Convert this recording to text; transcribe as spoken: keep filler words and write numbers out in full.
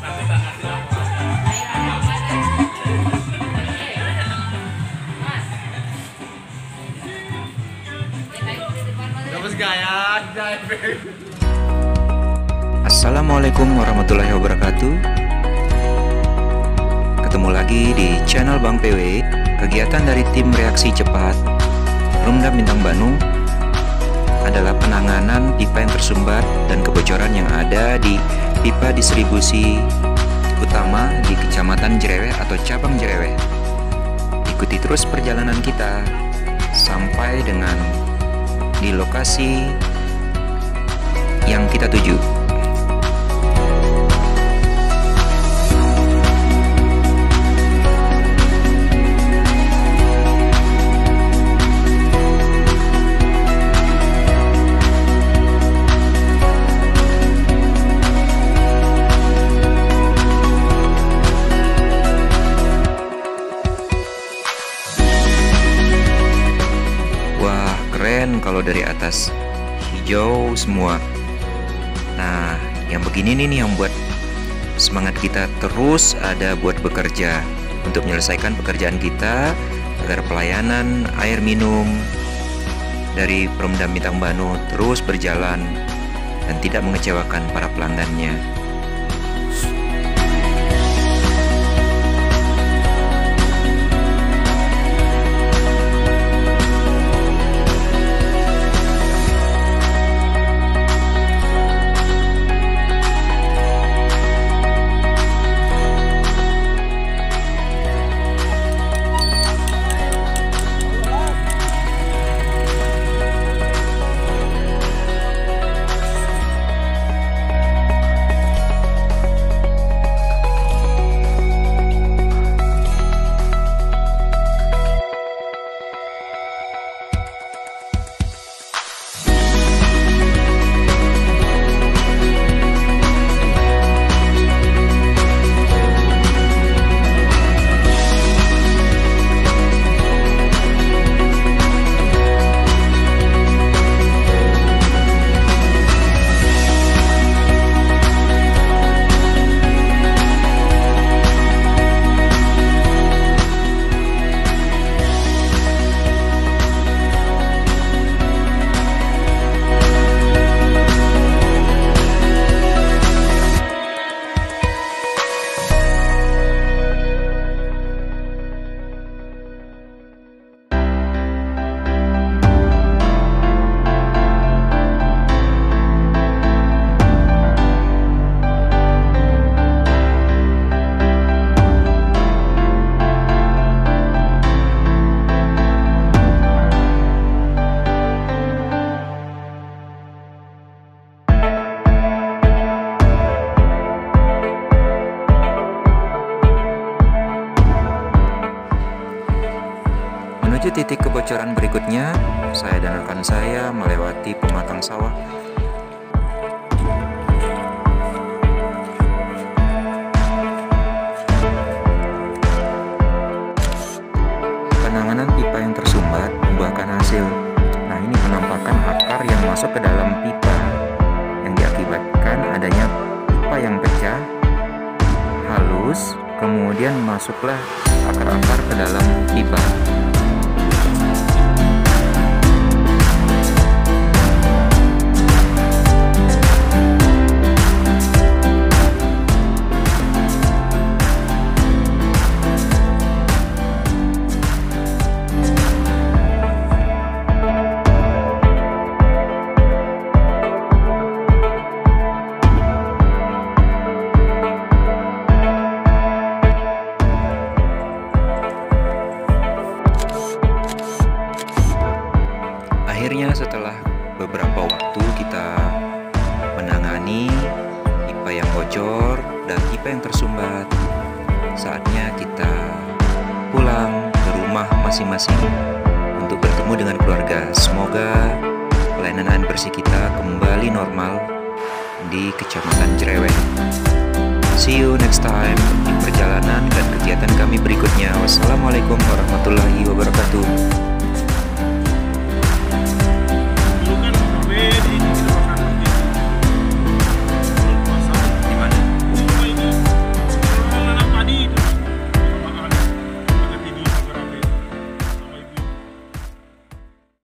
Assalamualaikum warahmatullahi wabarakatuh. Ketemu lagi di channel Bang P W. Kegiatan dari tim reaksi cepat Perumda Bintang Banu adalah penanganan pipa yang tersumbat dan kebocoran yang ada di pipa distribusi utama di Kecamatan Jereweh atau Cabang Jereweh. Ikuti terus perjalanan kita sampai dengan di lokasi yang kita tuju. Wah, keren kalau dari atas, hijau semua. Nah, yang begini nih yang buat semangat kita terus ada buat bekerja untuk menyelesaikan pekerjaan kita agar pelayanan air minum dari Perumda Bintang Banu terus berjalan dan tidak mengecewakan para pelanggannya. Menuju titik kebocoran berikutnya, saya dan rekan saya melewati pematang sawah. Penanganan pipa yang tersumbat membuahkan hasil. Nah, ini penampakan akar yang masuk ke dalam pipa yang diakibatkan adanya pipa yang pecah, halus, kemudian masuklah akar-akar ke dalam pipa. Akhirnya setelah beberapa waktu kita menangani pipa yang bocor dan pipa yang tersumbat, saatnya kita pulang ke rumah masing-masing untuk bertemu dengan keluarga. Semoga pelayanan air bersih kita kembali normal di Kecamatan Jereweh. See you next time di perjalanan dan kegiatan kami berikutnya. Wassalamualaikum warahmatullahi wabarakatuh.